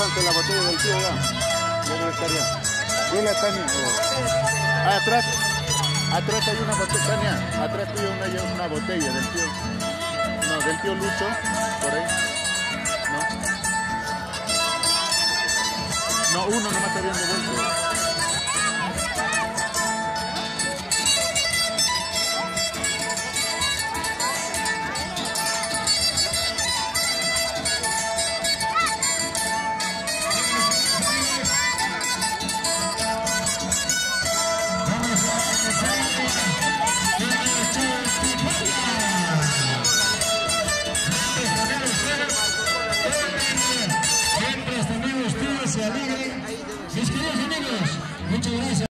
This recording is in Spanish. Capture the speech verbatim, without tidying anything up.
bajante la botella del tío ya. Ya debe estar ya. Dile a Tania. Oh. Ah, atrás. Atrás hay una botella, Tania. Atrás tuyo una, una botella del tío. No, del tío Lucho. Por ahí. No. No, uno nomás está viendo vuelto. Siempre hasta amigos, tíos se alegren. Mis queridos amigos, muchas gracias.